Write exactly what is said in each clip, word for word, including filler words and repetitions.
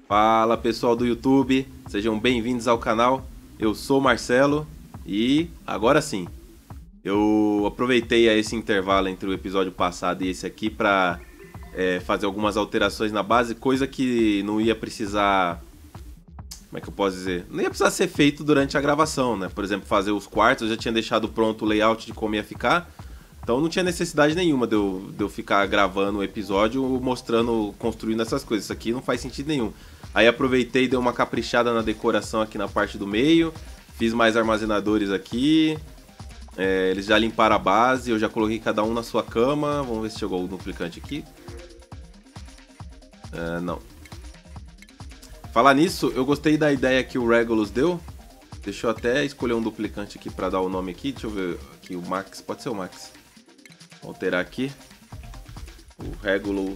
Fala pessoal do YouTube, sejam bem-vindos ao canal. Eu sou o Marcelo e agora sim, eu aproveitei esse intervalo entre o episódio passado e esse aqui para é, fazer algumas alterações na base, coisa que não ia precisar, como é que eu posso dizer? Não ia precisar ser feito durante a gravação, né? Por exemplo, fazer os quartos, eu já tinha deixado pronto o layout de como ia ficar. Então não tinha necessidade nenhuma de eu, de eu ficar gravando o episódio mostrando, construindo essas coisas. Isso aqui não faz sentido nenhum. Aí aproveitei e dei uma caprichada na decoração aqui na parte do meio. Fiz mais armazenadores aqui. É, eles já limparam a base, eu já coloquei cada um na sua cama. Vamos ver se chegou o duplicante aqui. É, não. Falar nisso, eu gostei da ideia que o Regulus deu. Deixa eu até escolher um duplicante aqui para dar o nome aqui. Deixa eu ver aqui, o Max. Pode ser o Max. Vou alterar aqui o Regulus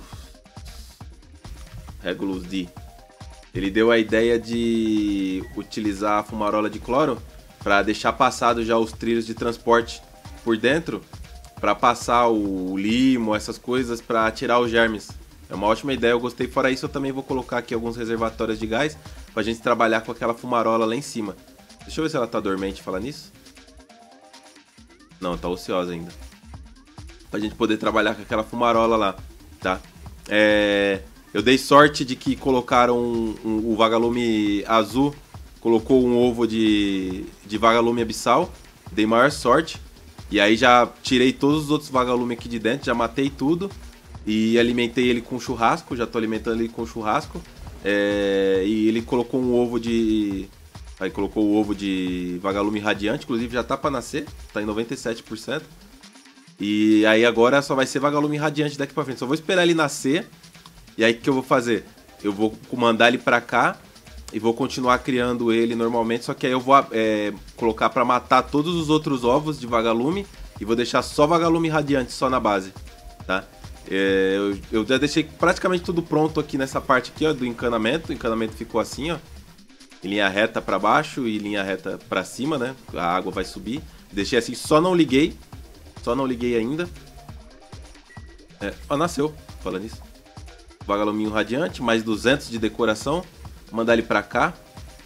Regulus D. Ele deu a ideia de utilizar a fumarola de cloro para deixar passado já os trilhos de transporte por dentro, para passar o limo, essas coisas, para tirar os germes. É uma ótima ideia, eu gostei. Fora isso, eu também vou colocar aqui alguns reservatórios de gás para a gente trabalhar com aquela fumarola lá em cima. Deixa eu ver se ela tá dormente, falar nisso. Não, tá ociosa ainda. Pra gente poder trabalhar com aquela fumarola lá, tá? É, eu dei sorte de que colocaram um, um, o vagalume azul, colocou um ovo de, de vagalume abissal, dei maior sorte. E aí já tirei todos os outros vagalumes aqui de dentro, já matei tudo e alimentei ele com churrasco, já tô alimentando ele com churrasco. É, e ele colocou um ovo de... Aí colocou o ovo de vagalume radiante, inclusive já tá pra nascer, tá em noventa e sete por cento. E aí agora só vai ser vagalume radiante daqui pra frente. Só vou esperar ele nascer. E aí o que eu vou fazer? Eu vou mandar ele pra cá e vou continuar criando ele normalmente. Só que aí eu vou é, colocar pra matar todos os outros ovos de vagalume e vou deixar só vagalume radiante só na base, tá? É, eu, eu já deixei praticamente tudo pronto aqui nessa parte aqui, ó, do encanamento. O encanamento ficou assim, ó, em linha reta pra baixo e linha reta pra cima, né? A água vai subir. Deixei assim, só não liguei. Só não liguei ainda. É, ó, nasceu, falando isso. Vagaluminho radiante, mais duzentos de decoração. Vou mandar ele pra cá.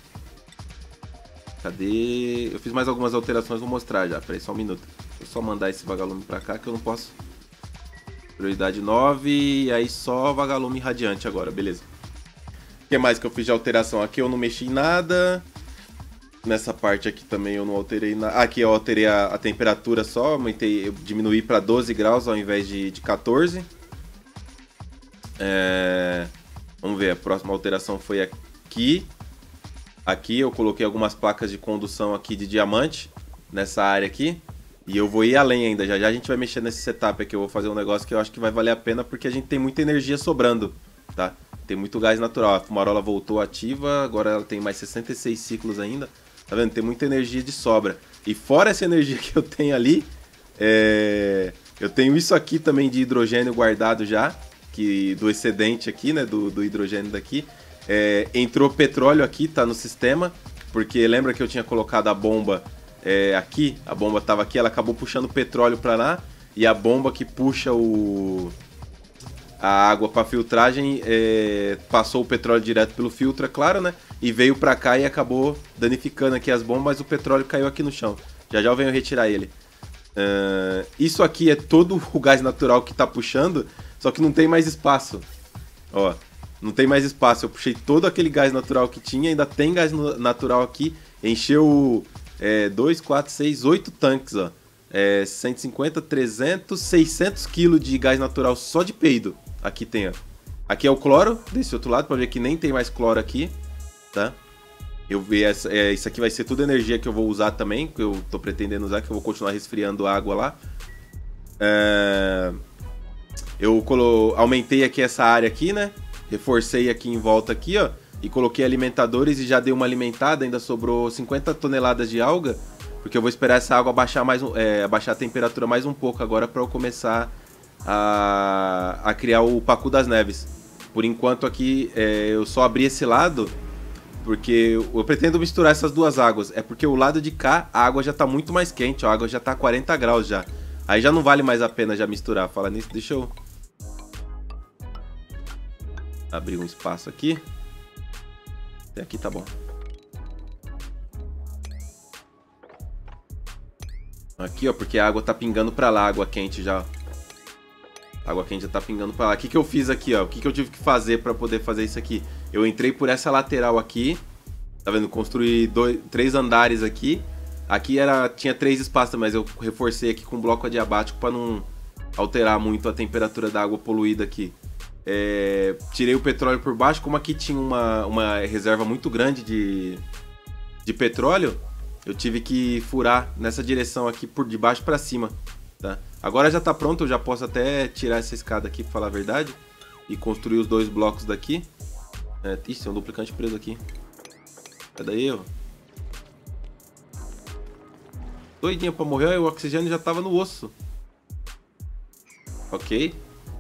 Cadê? Eu fiz mais algumas alterações, vou mostrar já. Peraí, só um minuto. Vou só mandar esse vagalume pra cá que eu não posso. Prioridade nove. E aí só vagalume radiante agora, beleza. O que mais que eu fiz de alteração? Aqui eu não mexi em nada. Nessa parte aqui também eu não alterei nada. Aqui eu alterei a, a temperatura só. Aumentei, eu diminuí para doze graus ao invés de, de quatorze. É... Vamos ver, a próxima alteração foi aqui. Aqui eu coloquei algumas placas de condução aqui de diamante. Nessa área aqui. E eu vou ir além ainda. Já já a gente vai mexer nesse setup aqui. Eu vou fazer um negócio que eu acho que vai valer a pena. Porque a gente tem muita energia sobrando, tá? Tem muito gás natural. A fumarola voltou ativa. Agora ela tem mais sessenta e seis ciclos ainda. Tá vendo? Tem muita energia de sobra. E fora essa energia que eu tenho ali, é... eu tenho isso aqui também de hidrogênio guardado já, que do excedente aqui, né, do, do hidrogênio daqui. É... Entrou petróleo aqui, tá no sistema, porque lembra que eu tinha colocado a bomba é, aqui? A bomba tava aqui, ela acabou puxando petróleo pra lá, e a bomba que puxa o... a água para filtragem é, passou o petróleo direto pelo filtro, é claro, né? E veio para cá e acabou danificando aqui as bombas, mas o petróleo caiu aqui no chão. Já já eu venho retirar ele. Uh, isso aqui é todo o gás natural que tá puxando, só que não tem mais espaço. Ó, não tem mais espaço. Eu puxei todo aquele gás natural que tinha, ainda tem gás natural aqui. Encheu dois, quatro, seis, oito tanques, ó. É, cento e cinquenta, trezentos, seiscentos quilos de gás natural só de peido. Aqui tem, ó. Aqui é o cloro, desse outro lado, para ver que nem tem mais cloro aqui, tá? Eu vi essa, é, isso aqui vai ser tudo energia que eu vou usar também, que eu tô pretendendo usar, que eu vou continuar resfriando água lá. É, eu colo, aumentei aqui essa área aqui, né? Reforcei aqui em volta aqui, ó. E coloquei alimentadores e já dei uma alimentada, ainda sobrou cinquenta toneladas de alga. Porque eu vou esperar essa água abaixar, mais um, é, abaixar a temperatura mais um pouco agora para eu começar a, a criar o Pacu das Neves. Por enquanto aqui é, eu só abri esse lado porque eu, eu pretendo misturar essas duas águas. É porque o lado de cá a água já está muito mais quente, ó, a água já está a quarenta graus já. Aí já não vale mais a pena já misturar. Fala nisso, deixa eu abrir um espaço aqui. Até aqui tá bom. Aqui, ó, porque a água tá pingando pra lá, água quente já. A água quente já tá pingando pra lá. O que que eu fiz aqui, ó? O que que eu tive que fazer pra poder fazer isso aqui? Eu entrei por essa lateral aqui. Tá vendo? Construí dois, três andares aqui. Aqui era, tinha três espaços, mas eu reforcei aqui com bloco adiabático pra não alterar muito a temperatura da água poluída aqui. É, tirei o petróleo por baixo. Como aqui tinha uma, uma reserva muito grande de, de petróleo, eu tive que furar nessa direção aqui por de baixo pra cima, tá? Agora já tá pronto, eu já posso até tirar essa escada aqui, pra falar a verdade, e construir os dois blocos daqui. É, ixi, tem um duplicante preso aqui. Cadê daí, ó? Doidinha pra morrer, e o oxigênio já tava no osso. Ok.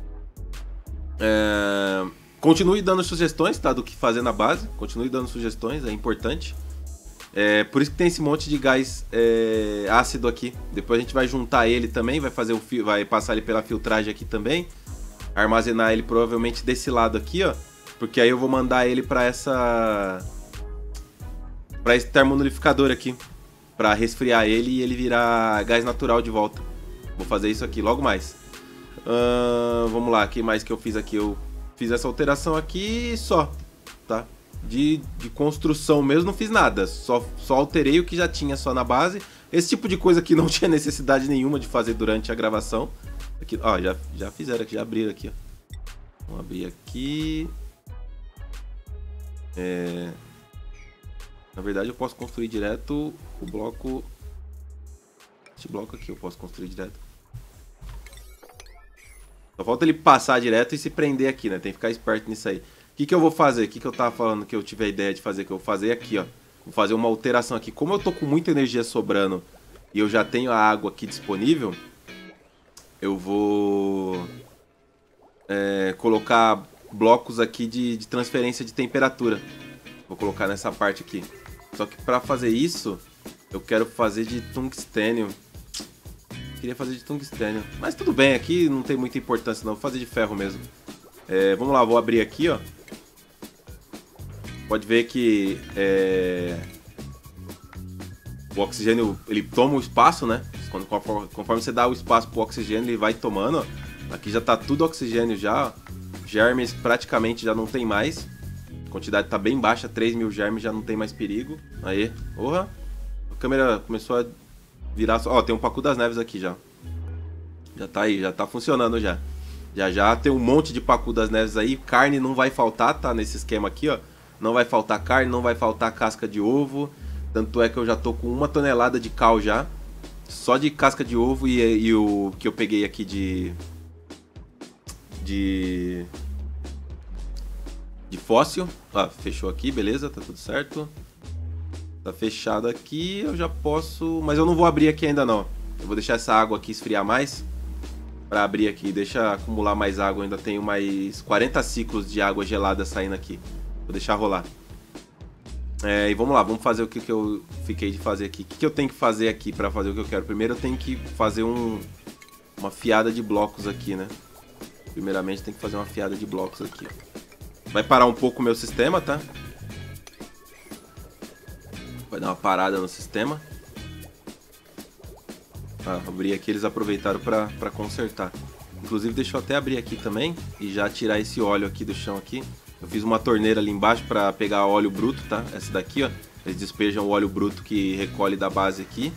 É... Continue dando sugestões, tá? Do que fazer na base. Continue dando sugestões, é importante. É, por isso que tem esse monte de gás é, ácido aqui. Depois a gente vai juntar ele também, vai fazer o fio, vai passar ele pela filtragem aqui também, armazenar ele provavelmente desse lado aqui, ó, porque aí eu vou mandar ele para essa, para esse termonulificador aqui, para resfriar ele e ele virar gás natural de volta. Vou fazer isso aqui logo mais. Uh, vamos lá, o que mais que eu fiz aqui? Eu fiz essa alteração aqui e só, tá? De, de construção mesmo, não fiz nada. Só, só alterei o que já tinha só na base. Esse tipo de coisa que não tinha necessidade nenhuma de fazer durante a gravação. Aqui, ó, já, já fizeram aqui, já abriram aqui, ó. Vamos abrir aqui. É... Na verdade eu posso construir direto o bloco. Esse bloco aqui eu posso construir direto. Só falta ele passar direto e se prender aqui, né? Tem que ficar esperto nisso aí. O que que eu vou fazer? O que que eu tava falando que eu tive a ideia de fazer? Que eu vou fazer aqui, ó. Vou fazer uma alteração aqui. Como eu tô com muita energia sobrando e eu já tenho a água aqui disponível, eu vou é, colocar blocos aqui de, de transferência de temperatura. Vou colocar nessa parte aqui. Só que para fazer isso, eu quero fazer de tungstênio. Queria fazer de tungstênio. Mas tudo bem, aqui não tem muita importância não. Vou fazer de ferro mesmo. É, vamos lá, vou abrir aqui, ó. Pode ver que é... o oxigênio, ele toma o espaço, né? Quando, conforme, conforme você dá o espaço pro oxigênio, ele vai tomando, ó. Aqui já tá tudo oxigênio já. Germes praticamente já não tem mais. A quantidade tá bem baixa, três mil germes já não tem mais perigo. Aí, porra. A câmera começou a virar... Ó, tem um Pacu das Neves aqui já. Já tá aí, já tá funcionando já. Já já tem um monte de Pacu das Neves aí. Carne não vai faltar, tá? Nesse esquema aqui, ó. Não vai faltar carne, não vai faltar casca de ovo. Tanto é que eu já tô com uma tonelada de cal já. Só de casca de ovo e, e o que eu peguei aqui de... De... De fóssil. Ah, fechou aqui, beleza, tá tudo certo. Tá fechado aqui, eu já posso... Mas eu não vou abrir aqui ainda não. Eu vou deixar essa água aqui esfriar mais. Pra abrir aqui, deixa acumular mais água. Eu ainda tenho mais quarenta ciclos de água gelada saindo aqui. Vou deixar rolar. É, e vamos lá, vamos fazer o que, que eu fiquei de fazer aqui. O que, que eu tenho que fazer aqui pra fazer o que eu quero? Primeiro eu tenho que fazer um, uma fiada de blocos aqui, né? Primeiramente tem que fazer uma fiada de blocos aqui, ó. Vai parar um pouco o meu sistema, tá? Vai dar uma parada no sistema. Ah, abri aqui, eles aproveitaram pra, pra consertar. Inclusive deixa eu até abrir aqui também e já tirar esse óleo aqui do chão aqui. Eu fiz uma torneira ali embaixo para pegar óleo bruto, tá? Essa daqui, ó. Eles despejam o óleo bruto que recolhe da base aqui.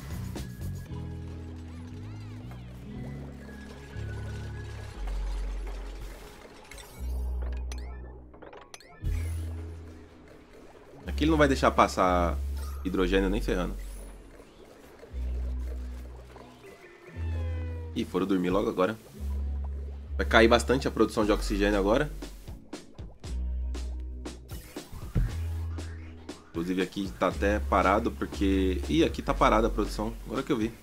Aqui ele não vai deixar passar hidrogênio nem ferrando. Ih, foram dormir logo agora. Vai cair bastante a produção de oxigênio agora. Inclusive aqui tá até parado porque... Ih, aqui tá parada a produção, agora que eu vi.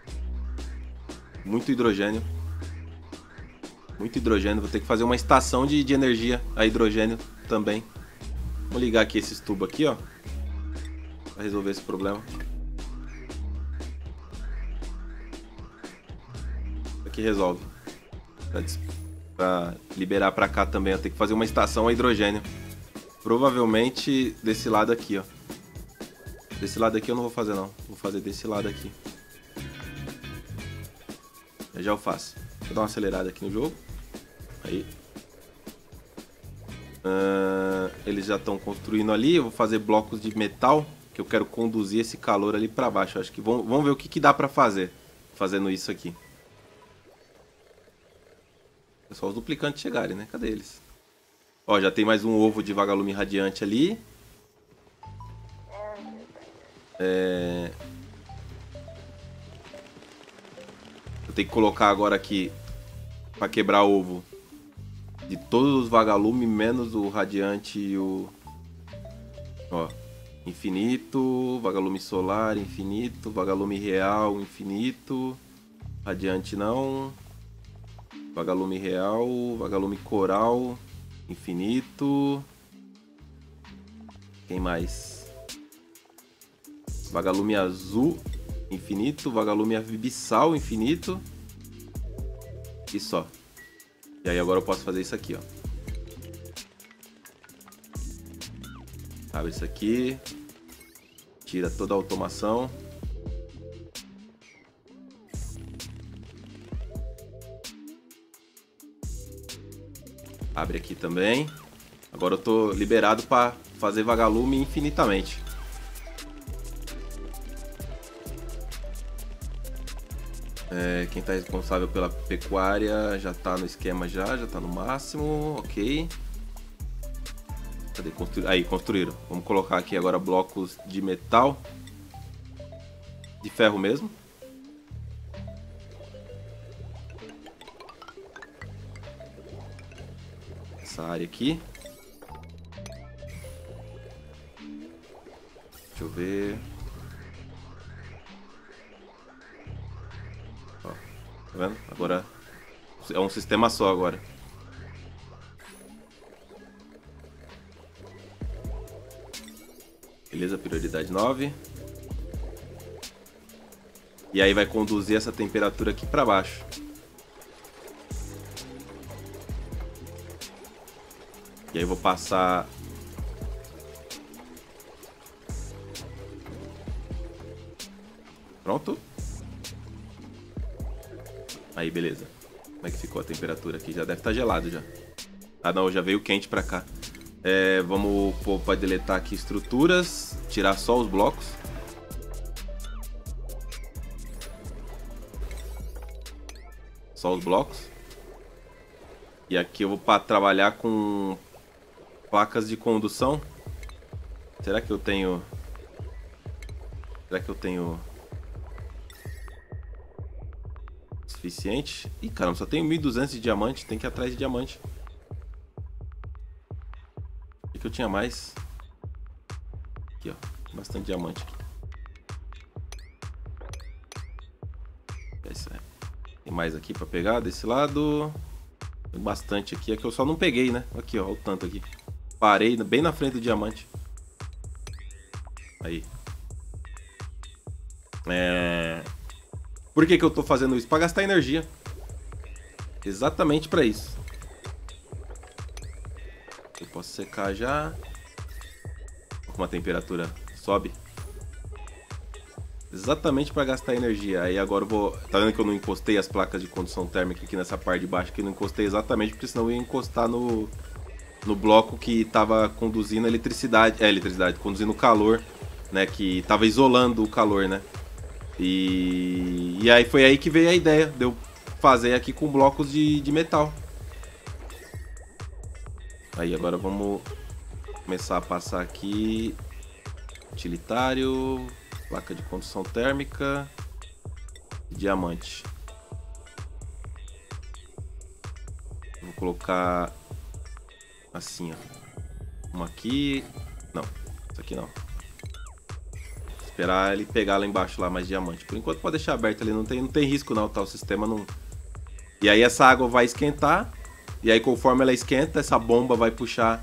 Muito hidrogênio. Muito hidrogênio, vou ter que fazer uma estação de, de energia a hidrogênio também. Vou ligar aqui esses tubos aqui, ó. Pra resolver esse problema. Isso aqui resolve. Pra, pra liberar pra cá também, eu tenho que fazer uma estação a hidrogênio. Provavelmente desse lado aqui, ó. Desse lado aqui eu não vou fazer, não. Vou fazer desse lado aqui. Eu já eu faço. Vou dar uma acelerada aqui no jogo. Aí. Uh, eles já estão construindo ali. Eu vou fazer blocos de metal, que eu quero conduzir esse calor ali pra baixo. Acho que vamos, vamos ver o que, que dá pra fazer fazendo isso aqui. É só os duplicantes chegarem, né? Cadê eles? Ó, já tem mais um ovo de vagalume radiante ali. É... Eu tenho que colocar agora aqui pra quebrar ovo de todos os vagalumes, menos o radiante e o... Ó, infinito, vagalume solar, infinito, vagalume real, infinito, radiante não, vagalume real, vagalume coral, infinito. Quem mais? Vagalume azul, infinito, vagalume abissal, infinito. E só. E aí agora eu posso fazer isso aqui, ó. Abre isso aqui. Tira toda a automação. Abre aqui também. Agora eu tô liberado para fazer vagalume infinitamente. É, quem está responsável pela pecuária já está no esquema já, já está no máximo, ok. Cadê? Constru... Aí, construíram. Vamos colocar aqui agora blocos de metal. De ferro mesmo. Essa área aqui. Deixa eu ver... Tá vendo? Agora é um sistema só agora. Beleza, prioridade nove. E aí vai conduzir essa temperatura aqui para baixo. E aí eu vou passar... Pronto. Aí, beleza. Como é que ficou a temperatura aqui? Já deve estar gelado já. Ah, não, já veio quente pra cá. É, vamos pôr pra deletar aqui estruturas. Tirar só os blocos. Só os blocos. E aqui eu vou para trabalhar com placas de condução. Será que eu tenho... Será que eu tenho... suficiente? Ih, caramba, só tenho mil e duzentos de diamante. Tem que ir atrás de diamante. O que eu tinha mais? Aqui, ó. Bastante diamante aqui. É isso aí. Tem mais aqui pra pegar desse lado. Tem bastante aqui. É que eu só não peguei, né? Aqui, ó. Olha o tanto aqui. Parei bem na frente do diamante. Aí. É... Por que que eu tô fazendo isso? Pra gastar energia. Exatamente pra isso. Eu posso secar já. Como a temperatura sobe. Exatamente pra gastar energia. Aí agora eu vou... Tá vendo que eu não encostei as placas de condução térmica aqui nessa parte de baixo? Que eu não encostei exatamente porque senão eu ia encostar no... No bloco que tava conduzindo eletricidade. É, eletricidade. Conduzindo calor, né? Que tava isolando o calor, né? E, e aí foi aí que veio a ideia de eu fazer aqui com blocos de, de metal. Aí agora vamos começar a passar aqui. Utilitário, placa de condução térmica, diamante. Vou colocar assim, ó. Uma aqui. Não, isso aqui não. Esperar ele pegar lá embaixo lá mais diamante. Por enquanto pode deixar aberto ali, não tem, não tem risco não, tá? O sistema não... E aí essa água vai esquentar. E aí conforme ela esquenta, essa bomba vai puxar...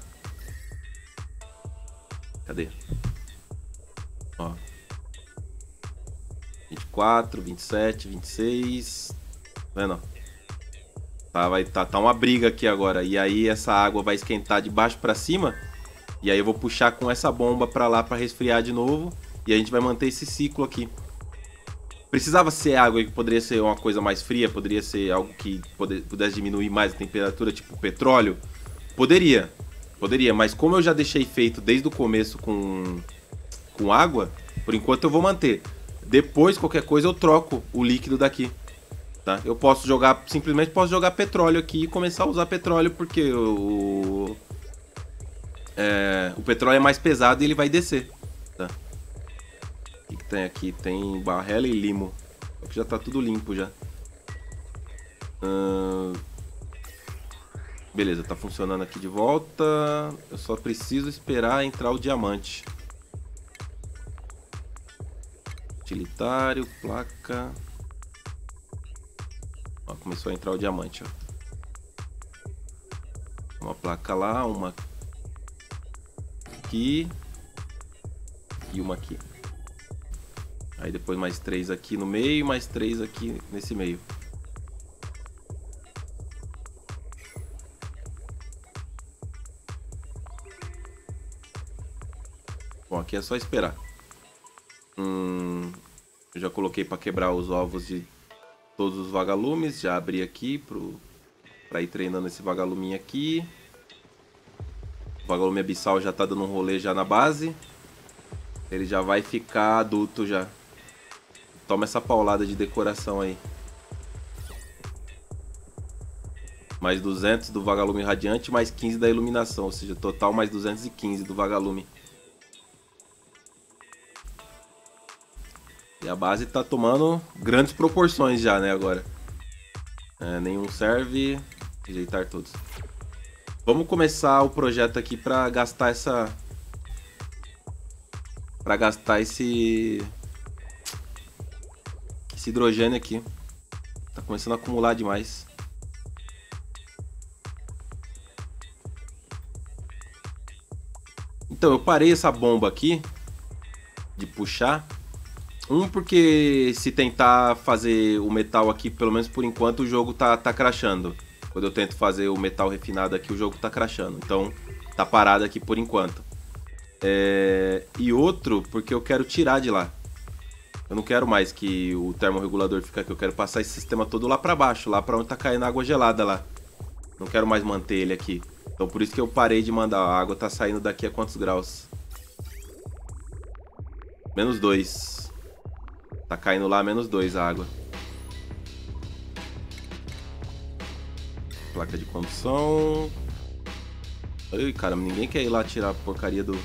Cadê? Ó. vinte e quatro, vinte e sete, vinte e seis... Tá vendo? Tá, vai, tá, tá uma briga aqui agora. E aí essa água vai esquentar de baixo pra cima. E aí eu vou puxar com essa bomba pra lá pra resfriar de novo. E a gente vai manter esse ciclo aqui. Precisava ser água que poderia ser uma coisa mais fria, poderia ser algo que pudesse diminuir mais a temperatura, tipo petróleo. Poderia, poderia, mas como eu já deixei feito desde o começo com, com água, por enquanto eu vou manter. Depois, qualquer coisa, eu troco o líquido daqui. Tá? Eu posso jogar, simplesmente posso jogar petróleo aqui e começar a usar petróleo, porque o, é, o petróleo é mais pesado e ele vai descer. Tá? O que, que tem aqui? Tem barrela e limo. Aqui já tá tudo limpo já. Hum, beleza, tá funcionando aqui de volta. Eu só preciso esperar entrar o diamante. Utilitário, placa. Ó, começou a entrar o diamante, ó. Uma placa lá, uma aqui e uma aqui. Aí depois mais três aqui no meio, mais três aqui nesse meio. Bom, aqui é só esperar. Hum, eu já coloquei para quebrar os ovos de todos os vagalumes. Já abri aqui pro, pra ir treinando esse vagaluminho aqui. O vagalume abissal já tá dando um rolê já na base. Ele já vai ficar adulto já. Toma essa paulada de decoração aí. Mais duzentos do vagalume radiante, mais quinze da iluminação. Ou seja, total mais duzentos e quinze do vagalume. E a base tá tomando grandes proporções já, né, agora. É, nenhum serve. Rejeitar todos. Vamos começar o projeto aqui pra gastar essa... Pra gastar esse... Esse hidrogênio aqui. Tá começando a acumular demais. Então, eu parei essa bomba aqui de puxar. Um, porque se tentar fazer o metal aqui, pelo menos por enquanto, o jogo tá, tá crashando. Quando eu tento fazer o metal refinado aqui, o jogo tá crashando. Então, tá parado aqui por enquanto. É... E outro, porque eu quero tirar de lá. Eu não quero mais que o termorregulador fique aqui. Eu quero passar esse sistema todo lá pra baixo, lá pra onde tá caindo água gelada lá. Não quero mais manter ele aqui. Então por isso que eu parei de mandar. A água tá saindo daqui a quantos graus? Menos dois. Tá caindo lá menos dois a água. Placa de condução. Ai, caramba, ninguém quer ir lá tirar a porcaria do...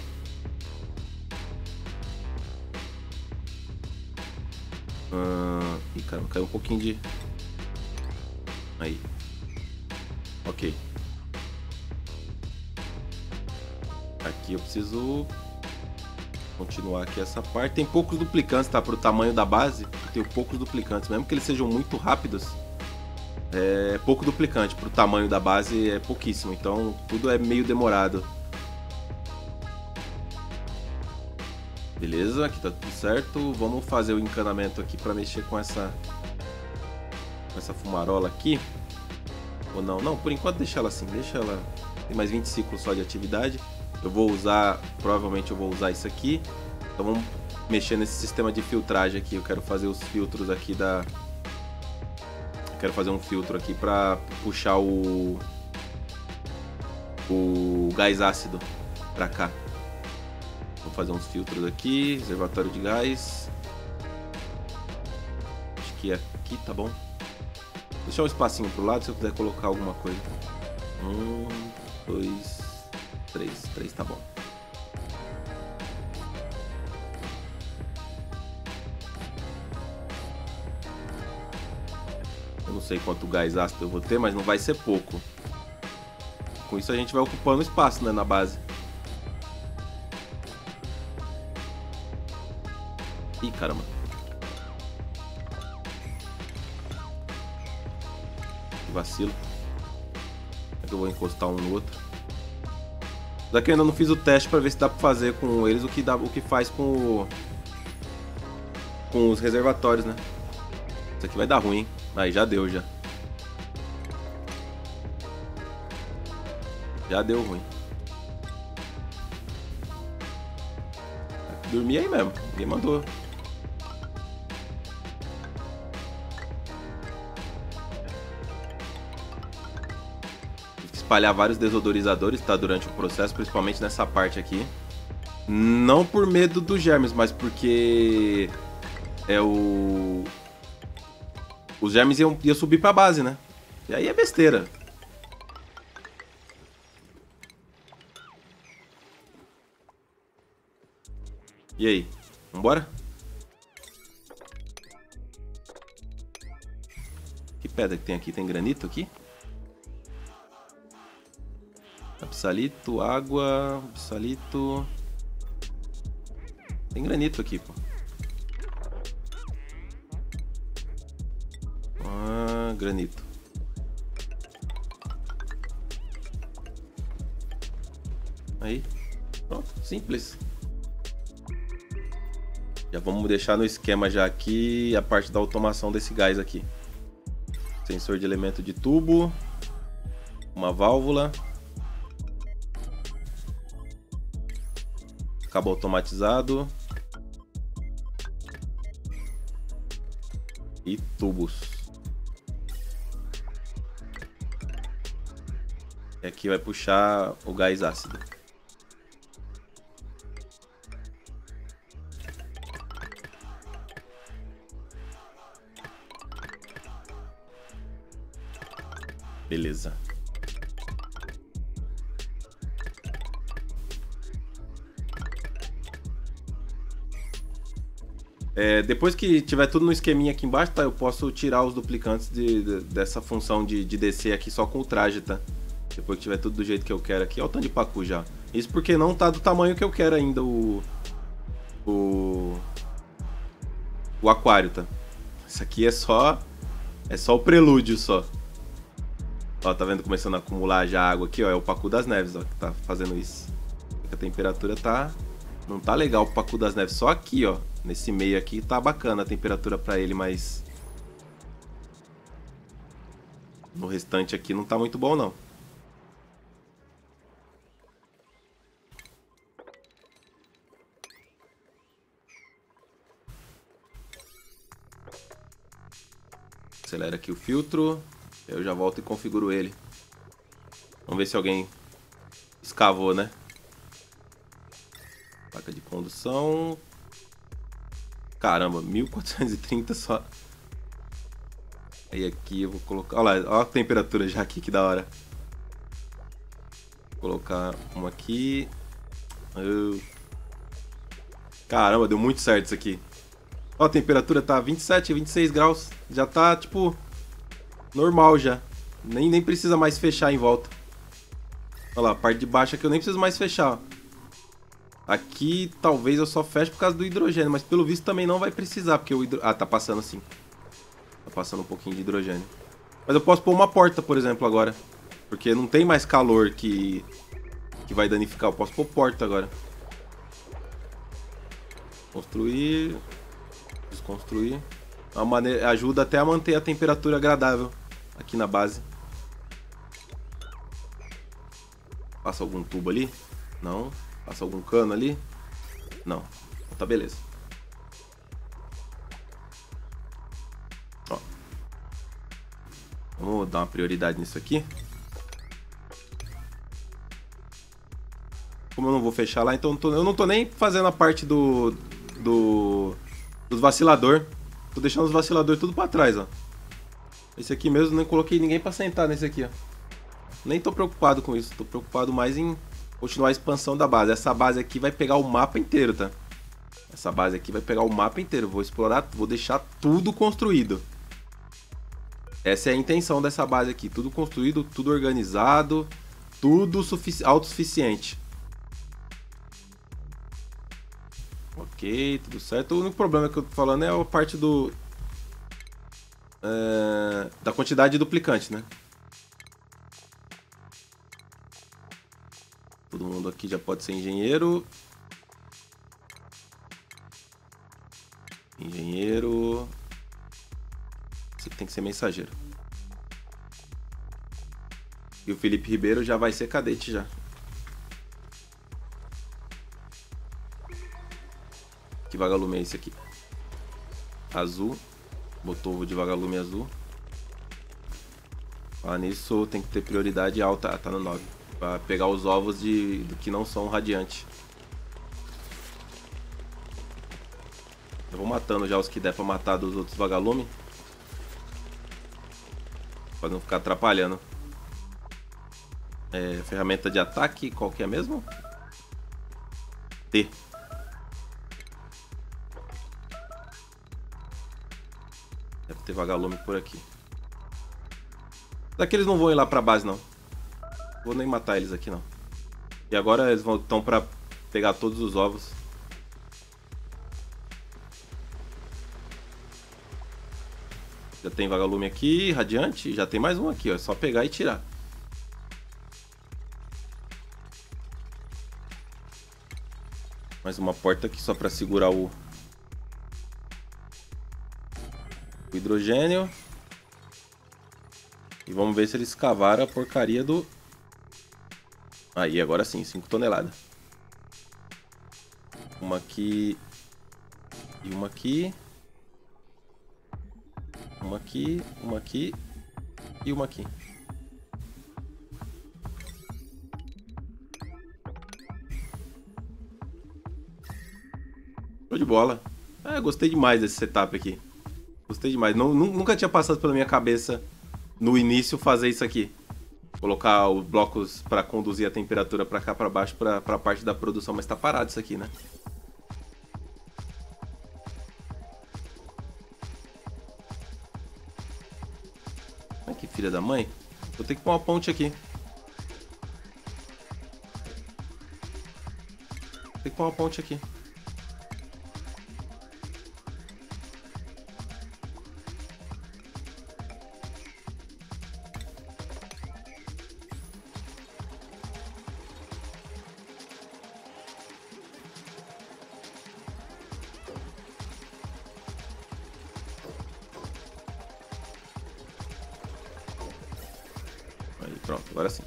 Ah, ih, caramba, caiu um pouquinho de... Aí. Ok. Aqui eu preciso continuar aqui essa parte. Tem poucos duplicantes, tá? Pro tamanho da base, tem poucos duplicantes. Mesmo que eles sejam muito rápidos, é pouco duplicante. Pro tamanho da base é pouquíssimo. Então tudo é meio demorado. Beleza, aqui tá tudo certo. Vamos fazer o encanamento aqui para mexer com essa com essa fumarola aqui. Ou não? Não, por enquanto deixa ela assim. Deixa ela... Tem mais vinte ciclos só de atividade. Eu vou usar... Provavelmente eu vou usar isso aqui. Então vamos mexer nesse sistema de filtragem aqui. Eu quero fazer os filtros aqui da... Eu quero fazer um filtro aqui para puxar o... O gás ácido para cá. Vou fazer uns filtros aqui, reservatório de gás. Acho que aqui tá bom. Vou deixar um espacinho pro lado se eu quiser colocar alguma coisa. Um, dois, três. Três tá bom. Eu não sei quanto gás ácido eu vou ter, mas não vai ser pouco. Com isso a gente vai ocupando espaço, né, na base. Ih, caramba. Que vacilo. Como é que eu vou encostar um no outro? Daqui eu ainda não fiz o teste pra ver se dá pra fazer com eles o que, dá, o que faz com o... Com os reservatórios, né? Isso aqui vai dar ruim, hein? Aí, já deu, já. Já deu ruim. dormir aí mesmo. Ninguém mandou. Espalhar vários desodorizadores, tá? Durante o processo, principalmente nessa parte aqui. Não por medo dos germes, mas porque é o... os germes iam, iam subir pra base, né? E aí é besteira. E aí? Vambora? Que pedra que tem aqui? Tem granito aqui? Absalito, água, absalito... Tem granito aqui, pô. Ah, granito. Aí. Pronto, simples. Já vamos deixar no esquema já aqui a parte da automação desse gás aqui. Sensor de elemento de tubo. Uma válvula. Cabo automatizado. E tubos. E aqui vai puxar o gás ácido. Beleza. É, depois que tiver tudo no esqueminha aqui embaixo, tá? Eu posso tirar os duplicantes de, de, dessa função de, de descer aqui só com o traje, tá? Depois que tiver tudo do jeito que eu quero aqui. Olha o tanto de pacu já. Isso porque não tá do tamanho que eu quero ainda o... O... O aquário, tá? Isso aqui é só... É só o prelúdio, só. Ó, tá vendo? Começando a acumular já água aqui, ó. É o Pacu das Neves, ó, que tá fazendo isso. A temperatura tá... Não tá legal o Pacu das Neves. Só aqui, ó. Nesse meio aqui tá bacana a temperatura pra ele, mas... No restante aqui não tá muito bom, não. Acelera aqui o filtro. Eu já volto e configuro ele. Vamos ver se alguém escavou, né? Placa de condução. Caramba, mil quatrocentos e trinta só. Aí aqui eu vou colocar... Olha lá, olha a temperatura já aqui, que da hora. Vou colocar uma aqui. Caramba, deu muito certo isso aqui. Ó, a temperatura tá vinte e sete, vinte e seis graus. Já tá, tipo, normal já. Nem, nem precisa mais fechar em volta. Olha lá, a parte de baixo aqui eu nem preciso mais fechar. Aqui talvez eu só feche por causa do hidrogênio, mas pelo visto também não vai precisar, porque o hidro... Ah, tá passando sim. Tá passando um pouquinho de hidrogênio. Mas eu posso pôr uma porta, por exemplo, agora. Porque não tem mais calor que, que vai danificar. Eu posso pôr porta agora. Construir... Desconstruir. Uma maneira... Ajuda até a manter a temperatura agradável aqui na base. Passa algum tubo ali? Não. Passa algum cano ali? Não. Então tá, beleza. Ó. Vamos dar uma prioridade nisso aqui. Como eu não vou fechar lá, então eu não tô, eu não tô nem fazendo a parte do... Do... Dos vacilador. Tô deixando os vaciladores tudo pra trás, ó. Esse aqui mesmo, nem coloquei ninguém pra sentar nesse aqui, ó. Nem tô preocupado com isso. Tô preocupado mais em continuar a expansão da base. Essa base aqui vai pegar o mapa inteiro, tá? Essa base aqui vai pegar o mapa inteiro. Vou explorar, vou deixar tudo construído. Essa é a intenção dessa base aqui. Tudo construído, tudo organizado. Tudo autossuficiente. Ok, tudo certo. O único problema que eu tô falando é a parte do... É, da quantidade de duplicante, né? Todo mundo aqui já pode ser engenheiro. Engenheiro. Esse aqui tem que ser mensageiro. E o Felipe Ribeiro já vai ser cadete já. Que vagalume é esse aqui? Azul. Botou ovo de vagalume azul. Ah, nisso tem que ter prioridade alta. Ah, tá no nove. Pra pegar os ovos de, do que não são radiante. Eu vou matando já os que der pra matar dos outros vagalumes. Pra não ficar atrapalhando. É, ferramenta de ataque, qual que é mesmo? T. Deve ter vagalume por aqui. Daqui eles não vão ir lá pra base, não. Vou nem matar eles aqui, não. E agora eles vão estão pra pegar todos os ovos. Já tem vagalume aqui, radiante. Já tem mais um aqui, ó. É só pegar e tirar. Mais uma porta aqui só pra segurar o... o hidrogênio. E vamos ver se eles cavaram a porcaria do... Aí, agora sim, cinco toneladas. Uma aqui. E uma aqui. Uma aqui, uma aqui. E uma aqui. Show de bola. É, gostei demais desse setup aqui. Gostei demais. Não, nunca tinha passado pela minha cabeça no início fazer isso aqui. Colocar os blocos para conduzir a temperatura para cá, para baixo, para a parte da produção. Mas tá parado isso aqui, né? Ai, que filha da mãe. Vou ter que pôr uma ponte aqui. Tem que pôr uma ponte aqui. Aí, pronto, agora sim.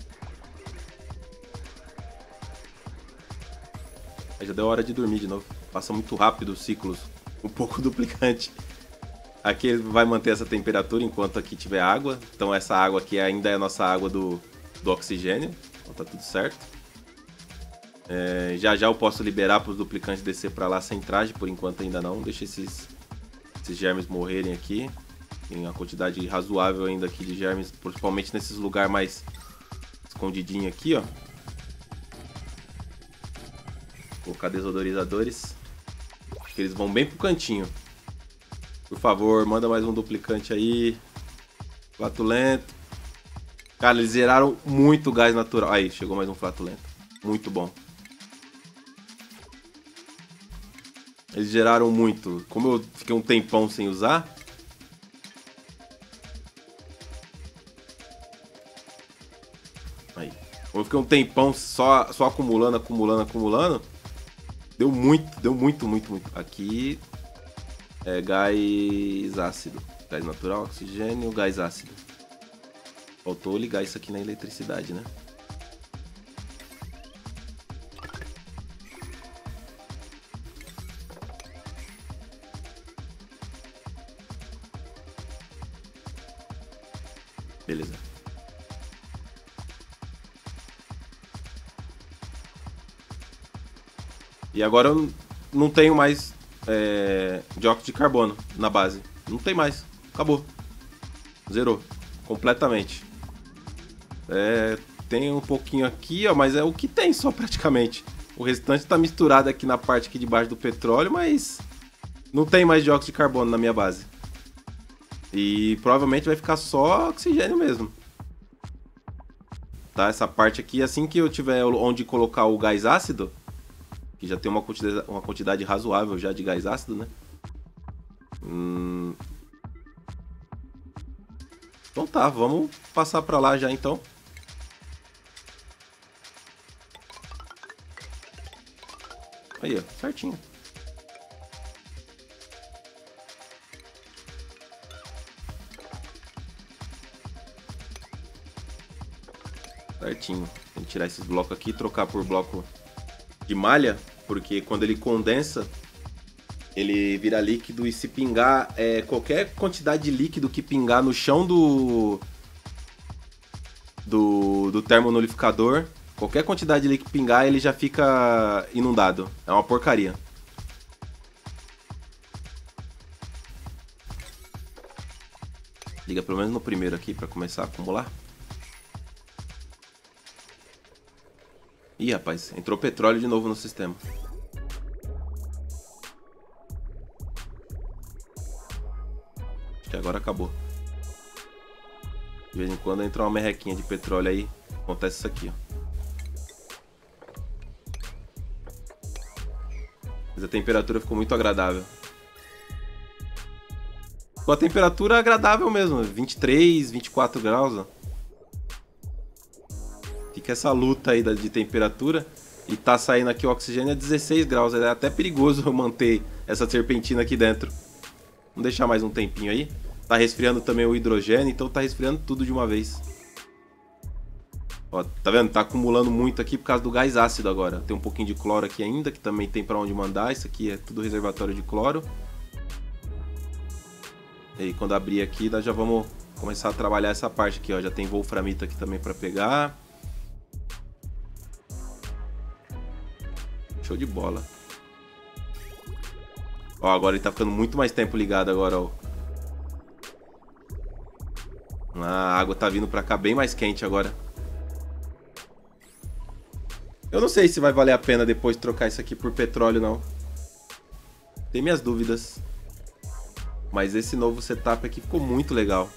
Aí já deu hora de dormir de novo. Passa muito rápido os ciclos. Um pouco duplicante. Aqui vai manter essa temperatura enquanto aqui tiver água. Então essa água aqui ainda é a nossa água do, do oxigênio. Então tá tudo certo. É, já já eu posso liberar para os duplicantes descer para lá sem traje. Por enquanto ainda não. Deixa esses, esses germes morrerem aqui. Tem uma quantidade razoável ainda aqui de germes, principalmente nesses lugares mais escondidinho aqui, ó. Vou colocar desodorizadores. Acho que eles vão bem pro cantinho. Por favor, manda mais um duplicante aí. Flatulento. Cara, eles zeraram muito gás natural. Aí, chegou mais um flatulento. Muito bom. Eles geraram muito. Como eu fiquei um tempão sem usar... Aí. Como eu fiquei um tempão só, só acumulando, acumulando, acumulando... Deu muito, deu muito, muito, muito. Aqui é gás ácido. Gás natural, oxigênio, gás ácido. Faltou ligar isso aqui na eletricidade, né? Beleza. E agora eu não tenho mais é, dióxido de carbono na base. Não tem mais. Acabou. Zerou. Completamente. É, tem um pouquinho aqui, ó, mas é o que tem só praticamente. O restante está misturado aqui na parte aqui de baixo do petróleo, mas não tem mais dióxido de carbono na minha base. E provavelmente vai ficar só oxigênio mesmo. Tá? Essa parte aqui, assim que eu tiver onde colocar o gás ácido... Que já tem uma quantidade, uma quantidade razoável já de gás ácido, né? Hum... Então tá, vamos passar pra lá já então. Aí, ó, certinho. Certinho. Tem que tirar esses blocos aqui e trocar por bloco de malha, porque quando ele condensa, Ele vira líquido e se pingar, é, qualquer quantidade de líquido que pingar no chão do do, do termonolificador, qualquer quantidade de líquido que pingar, ele já fica inundado. É uma porcaria. Liga pelo menos no primeiro aqui pra começar a acumular. Ih, rapaz, entrou petróleo de novo no sistema. Acho que agora acabou. De vez em quando entra uma merrequinha de petróleo aí, acontece isso aqui, ó. Mas a temperatura ficou muito agradável. Ficou a temperatura agradável mesmo, vinte e três, vinte e quatro graus, ó. Fica essa luta aí de temperatura. E tá saindo aqui o oxigênio a dezesseis graus. É até perigoso manter essa serpentina aqui dentro. Vamos deixar mais um tempinho aí. Tá resfriando também o hidrogênio, então tá resfriando tudo de uma vez. Ó, tá vendo? Tá acumulando muito aqui por causa do gás ácido agora. Tem um pouquinho de cloro aqui ainda, que também tem pra onde mandar. Isso aqui é tudo reservatório de cloro. E aí, quando abrir aqui, nós já vamos começar a trabalhar essa parte aqui, ó. Já tem wolframito aqui também pra pegar. Show de bola. Ó, agora ele tá ficando muito mais tempo ligado agora, ó. A água tá vindo pra cá bem mais quente agora. Eu não sei se vai valer a pena depois trocar isso aqui por petróleo, não. Tem minhas dúvidas. Mas esse novo setup aqui ficou muito legal.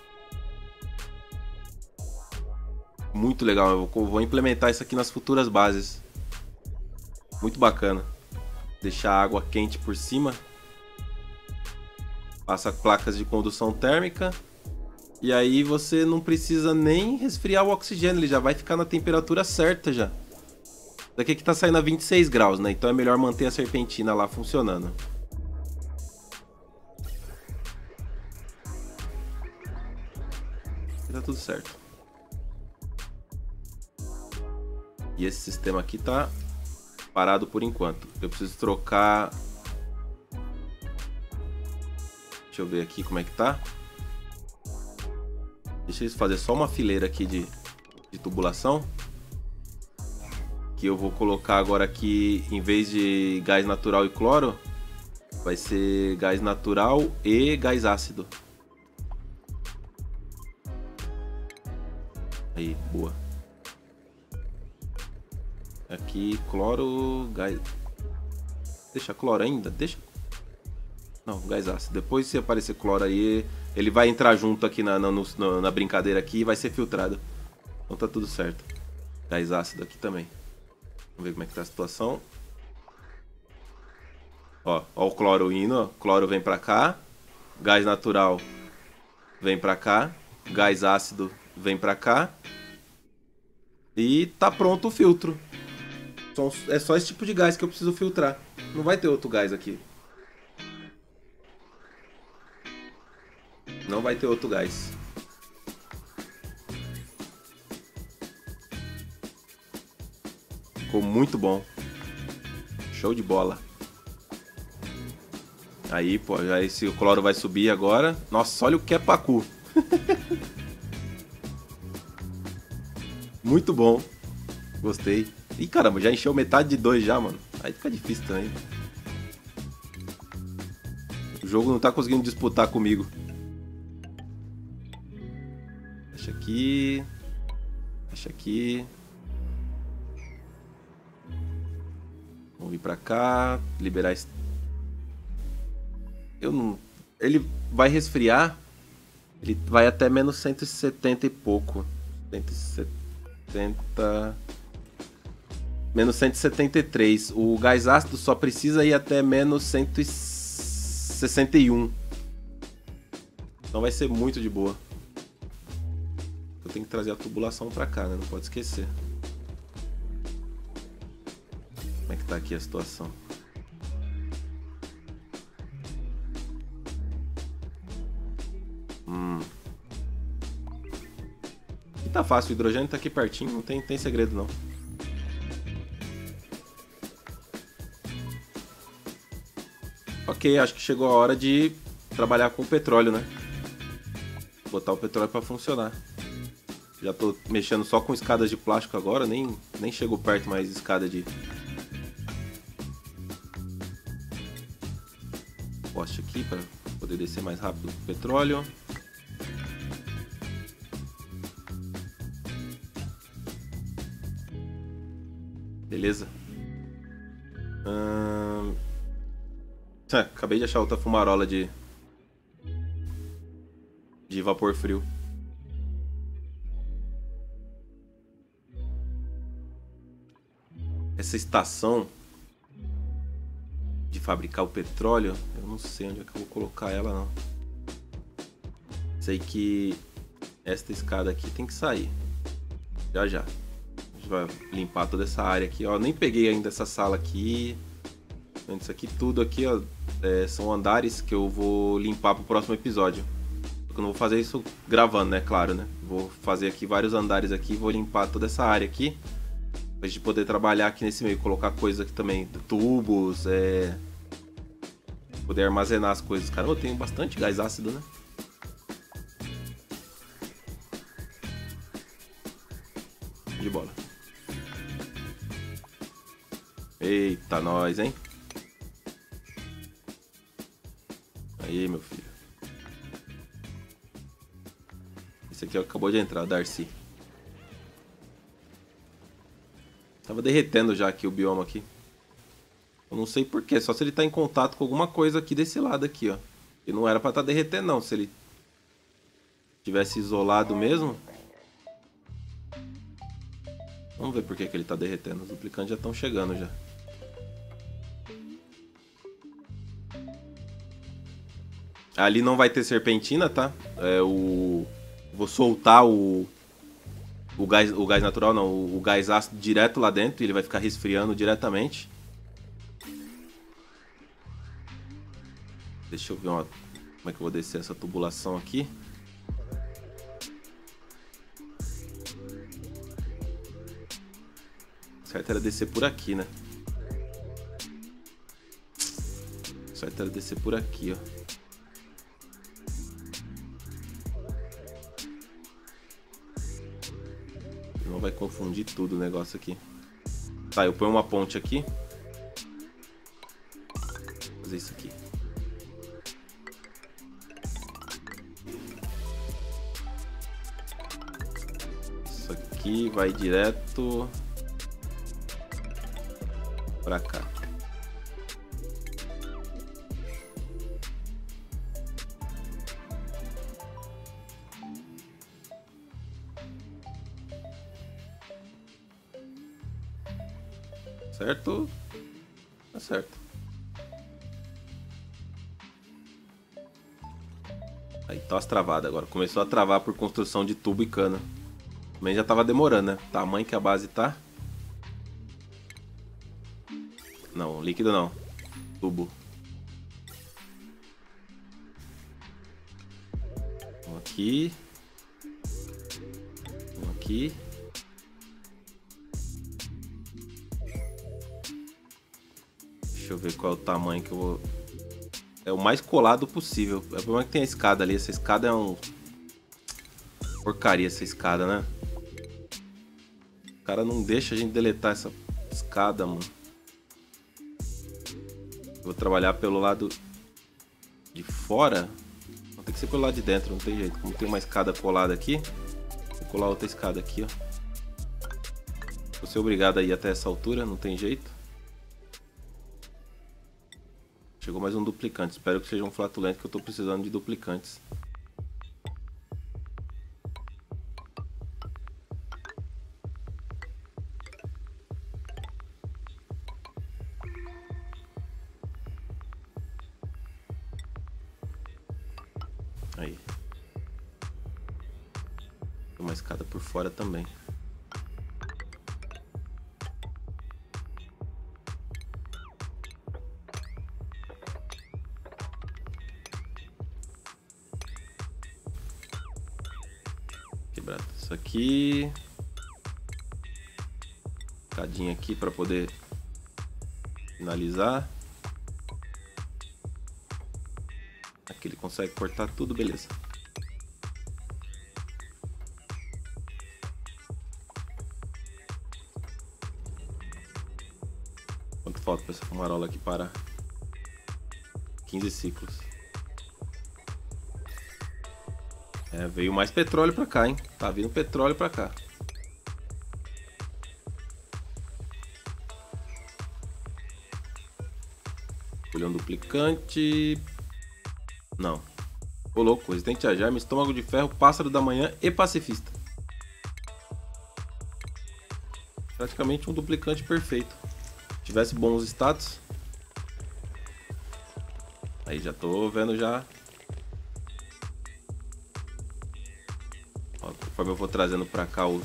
Muito legal. Eu vou implementar isso aqui nas futuras bases. Muito bacana. Deixar a água quente por cima. Passa placas de condução térmica. E aí você não precisa nem resfriar o oxigênio. Ele já vai ficar na temperatura certa já. Daqui que tá saindo a vinte e seis graus, né? Então é melhor manter a serpentina lá funcionando. E tá tudo certo. E esse sistema aqui tá parado por enquanto. Eu preciso trocar... Deixa eu ver aqui como é que tá. Deixa eu fazer só uma fileira aqui de, de tubulação. Que eu vou colocar agora aqui, em vez de gás natural e cloro, vai ser gás natural e gás ácido. Aí, boa. Aqui, cloro, gás... Deixa cloro ainda? Deixa... Não, gás ácido. Depois se aparecer cloro aí, ele vai entrar junto aqui na, na, no, na brincadeira aqui e vai ser filtrado. Então tá tudo certo. Gás ácido aqui também. Vamos ver como é que tá a situação. Ó, ó o cloro indo, ó. Cloro vem pra cá. Gás natural vem pra cá. Gás ácido vem pra cá. E tá pronto o filtro. É só esse tipo de gás que eu preciso filtrar. Não vai ter outro gás aqui. Não vai ter outro gás. Ficou muito bom. Show de bola. Aí, pô, já esse o cloro vai subir agora. Nossa, olha o que é pacu. Muito bom. Gostei. Ih, caramba, já encheu metade de dois já, mano. Aí fica difícil também. O jogo não tá conseguindo disputar comigo. Deixa aqui. Deixa aqui. Vamos vir pra cá. Liberar esse... Eu não... Ele vai resfriar. Ele vai até menos cento e setenta e pouco. cento e setenta... Menos cento e setenta e três. O gás ácido só precisa ir até menos cento e sessenta e um. Então vai ser muito de boa. Eu tenho que trazer a tubulação pra cá, né? Não pode esquecer. Como é que tá aqui a situação? Hum. E tá fácil, o hidrogênio tá aqui pertinho, não tem, tem segredo não. Ok, acho que chegou a hora de trabalhar com o petróleo, né? Botar o petróleo pra funcionar. Já tô mexendo só com escadas de plástico agora, nem, nem chego perto mais de escada de poste aqui para poder descer mais rápido o petróleo. Beleza. Hum... Ah, acabei de achar outra fumarola de de vapor frio. Essa estação de fabricar o petróleo, eu não sei onde é que eu vou colocar ela, não. Sei que esta escada aqui tem que sair. Já já. A gente vai limpar toda essa área aqui, ó. Nem peguei ainda essa sala aqui. Isso aqui tudo aqui, ó, é, são andares que eu vou limpar pro próximo episódio. Eu não vou fazer isso gravando, né? Claro, né? Vou fazer aqui vários andares aqui, vou limpar toda essa área aqui. Pra gente poder trabalhar aqui nesse meio, colocar coisas aqui também, tubos, é... poder armazenar as coisas. Caramba, eu tenho bastante gás ácido, né? De bola. Eita, nós, hein? Aí, meu filho. Esse aqui acabou de entrar, Darcy. Tava derretendo já aqui o bioma aqui. Eu não sei porquê, só se ele tá em contato com alguma coisa aqui desse lado aqui, ó. E não era pra tá derretendo não, se ele tivesse isolado mesmo. Vamos ver por que que ele tá derretendo. Os duplicantes já estão chegando já. Ali não vai ter serpentina, tá? É, o... Vou soltar o... O gás, o gás natural não, o gás ácido direto lá dentro, ele vai ficar resfriando diretamente. Deixa eu ver uma, como é que eu vou descer essa tubulação aqui. Certo era descer por aqui, né? Certo era descer por aqui, ó. Não vai confundir tudo o negócio aqui. Tá, eu ponho uma ponte aqui. Vou fazer isso aqui. Isso aqui vai direto pra cá. Certo? Tá certo. Aí tá as travadas agora. Começou a travar por construção de tubo e cana. Também já tava demorando, né? Tamanho que a base tá. Não, líquido não. Tubo. Um aqui. Um aqui. Deixa eu ver qual é o tamanho que eu vou... É o mais colado possível. O problema é que tem a escada ali. Essa escada é um... Porcaria essa escada, né? O cara não deixa a gente deletar essa escada, mano. Eu vou trabalhar pelo lado de fora. Não, tem que ser pelo lado de dentro, não tem jeito. Como tem uma escada colada aqui, vou colar outra escada aqui, ó. Vou ser obrigado a ir até essa altura, não tem jeito. Chegou mais um duplicante. Espero que seja um flatulento, que eu tô precisando de duplicantes. Aí. Tem uma escada por fora também. Quebrar isso aqui. Escadinha aqui para poder finalizar. Aqui ele consegue cortar tudo, beleza. Quanto falta pra essa fumarola aqui parar? quinze ciclos. É, veio mais petróleo pra cá, hein? Tá vindo petróleo pra cá. Colhão duplicante. Não. Ô louco, resistente a germe, estômago de ferro, pássaro da manhã e pacifista. Praticamente um duplicante perfeito. Se tivesse bons status. Aí já tô vendo já. Ó, conforme eu vou trazendo pra cá os...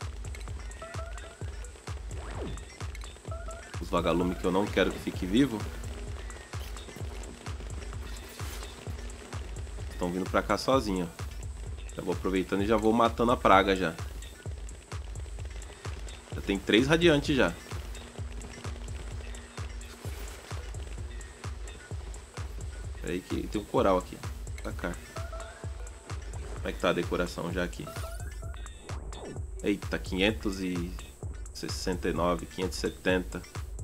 Os vagalumes que eu não quero que fique vivo. Estão vindo pra cá sozinho. Já vou aproveitando e já vou matando a praga já. Já tem três radiantes já. Pera aí que tem um coral aqui. Pra cá. Como é que tá a decoração já aqui? Eita, quinhentos e sessenta e nove, quinhentos e setenta.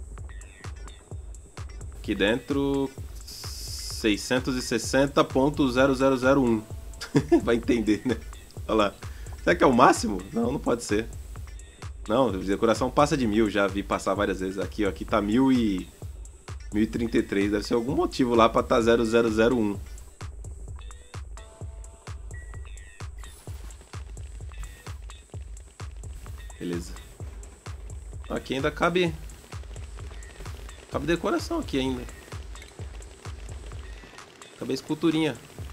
Aqui dentro... seiscentos e sessenta ponto zero zero zero um. Vai entender, né? Olha lá. Será que é o máximo? Não, não pode ser. Não, a decoração passa de mil. Já vi passar várias vezes. Aqui, ó, aqui tá mil e... mil e trinta e três. Deve ser algum motivo lá pra tá zero zero zero um. Beleza. Aqui ainda cabe... Cabe decoração aqui ainda. Cabe a esculturinha.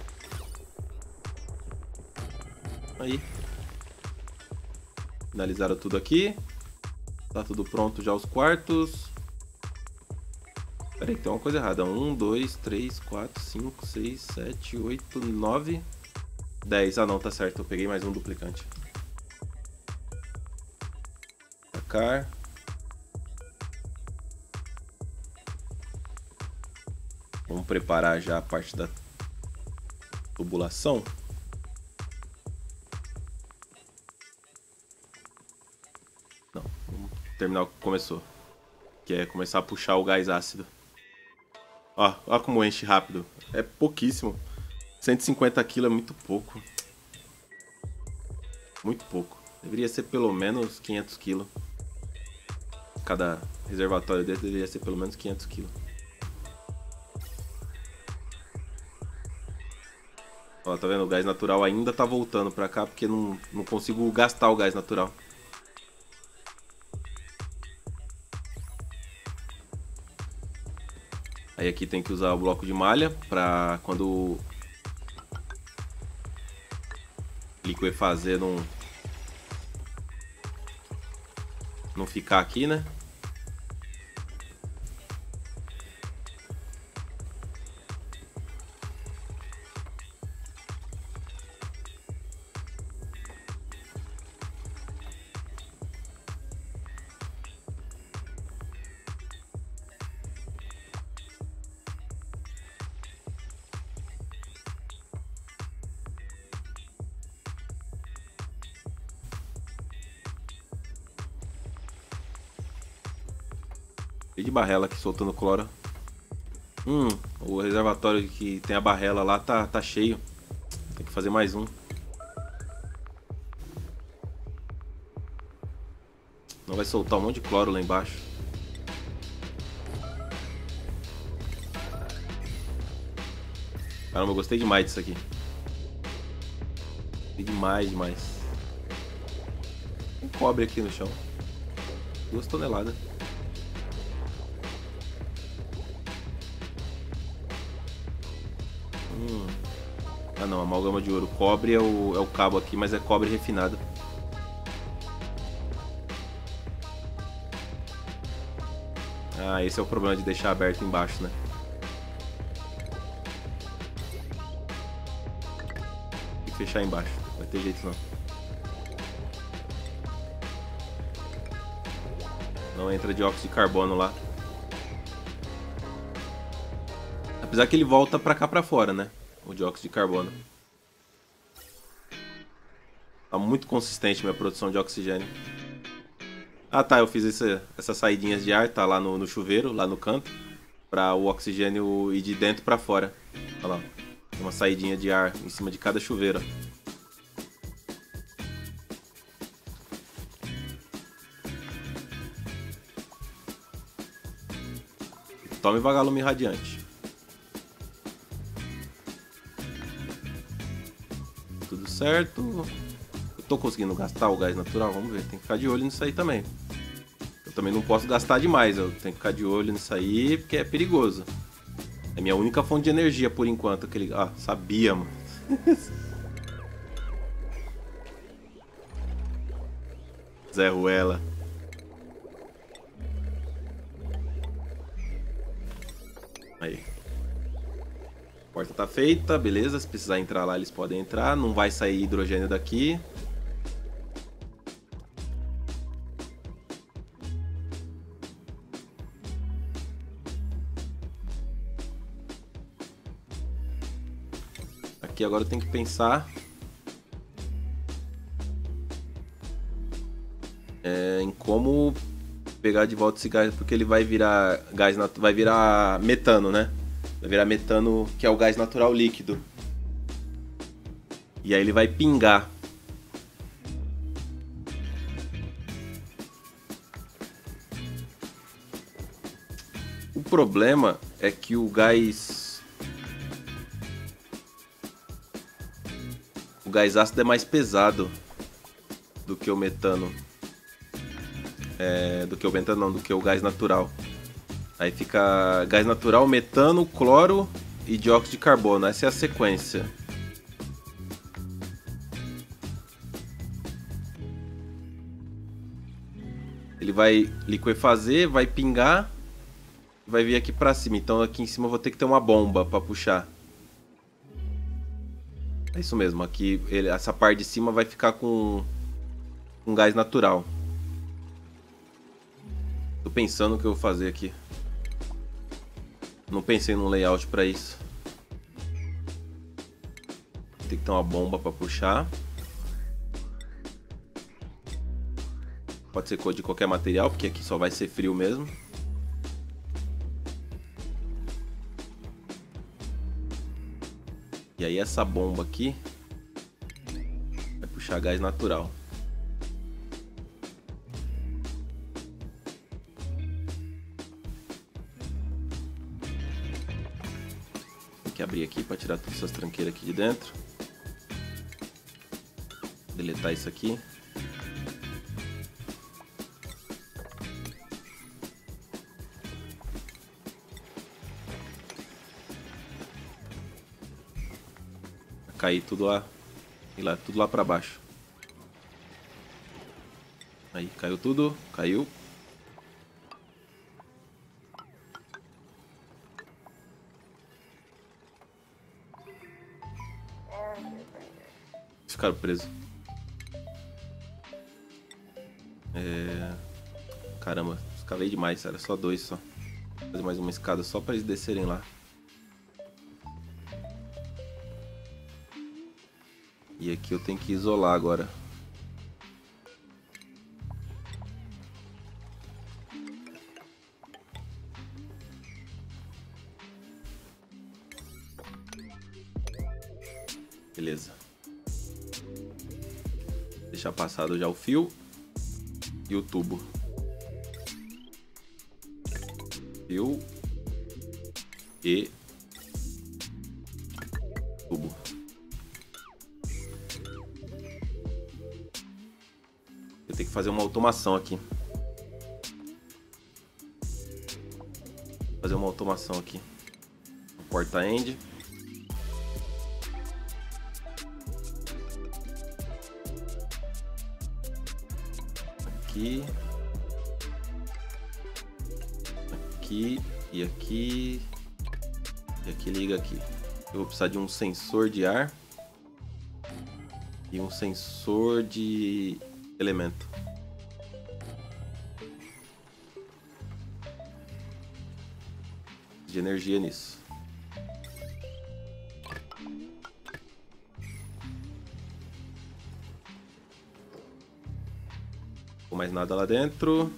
Aí. Finalizaram tudo aqui. Tá tudo pronto já os quartos. Pera aí, tem uma coisa errada. um, dois, três, quatro, cinco, seis, sete, oito, nove, dez. Ah não, tá certo. Eu peguei mais um duplicante. Tacar. Vamos preparar já a parte da tubulação. Não, vamos terminar o que começou. Que é começar a puxar o gás ácido. Ó, ó como enche rápido. É pouquíssimo. cento e cinquenta quilos é muito pouco. Muito pouco. Deveria ser pelo menos quinhentos quilos. Cada reservatório desse deveria ser pelo menos quinhentos quilos. Ó, tá vendo? O gás natural ainda tá voltando pra cá porque não, não consigo gastar o gás natural. Aí aqui tem que usar o bloco de malha pra quando liquefazer não, não ficar aqui, né? Cheio de barrela aqui soltando cloro. Hum, o reservatório que tem a barrela lá tá, tá cheio. Tem que fazer mais um. Não vai soltar um monte de cloro lá embaixo. Caramba, eu gostei demais disso aqui. Gostei demais, demais. Tem cobre aqui no chão. Duas toneladas. Hum. Ah não, amálgama de ouro. Cobre é o, é o cabo aqui, mas é cobre refinado. Ah, esse é o problema de deixar aberto embaixo, né? Tem que fechar embaixo, não vai ter jeito não. Não entra dióxido de carbono lá. Apesar que ele volta pra cá pra fora, né? o dióxido de carbono. Tá muito consistente minha produção de oxigênio. Ah tá, eu fiz esse, essas saidinhas de ar, tá lá no, no chuveiro, lá no canto, para o oxigênio ir de dentro para fora. Olha lá, tem uma saidinha de ar em cima de cada chuveiro. Tome vagalume radiante. Tudo certo. Eu tô conseguindo gastar o gás natural? Vamos ver, tem que ficar de olho nisso aí também. Eu também não posso gastar demais, eu tenho que ficar de olho nisso aí porque é perigoso. É minha única fonte de energia por enquanto. Aquele... Ah, sabia, mano. Zé Ruela. Aí. A porta tá feita, beleza. Se precisar entrar lá, eles podem entrar. Não vai sair hidrogênio daqui. Aqui agora eu tenho que pensar é, em como pegar de volta esse gás, porque ele vai virar gás, vai virar metano, né? Vai virar metano, que é o gás natural líquido. E aí ele vai pingar. O problema é que o gás O gás ácido é mais pesado do que o metano. É, do que o metano não, do que o gás natural. Aí fica gás natural, metano, cloro e dióxido de carbono. Essa é a sequência. Ele vai liquefazer, vai pingar, vai vir aqui pra cima. Então aqui em cima eu vou ter que ter uma bomba pra puxar. É isso mesmo, aqui ele, essa parte de cima vai ficar com, com gás natural. Tô pensando o que eu vou fazer aqui. Não pensei num layout pra isso. Tem que ter uma bomba pra puxar. Pode ser de qualquer material, porque aqui só vai ser frio mesmo. E aí essa bomba aqui vai puxar gás natural. Tem que abrir aqui para tirar todas essas tranqueiras aqui de dentro. Deletar isso aqui. Cair tudo lá, e lá tudo lá para baixo. Aí caiu tudo, caiu. Ficaram presos. É... Caramba, escalei demais, era só dois só. Vou fazer mais uma escada só para eles descerem lá. E aqui eu tenho que isolar agora. Beleza. Deixar passado já o fio e o tubo. Fio e tubo. Eu tenho que fazer uma automação aqui. Fazer uma automação aqui. Porta end. Aqui. Aqui e aqui. E aqui liga aqui. Eu vou precisar de um sensor de ar e um sensor de elemento. De energia nisso. ficou mais nada lá dentro.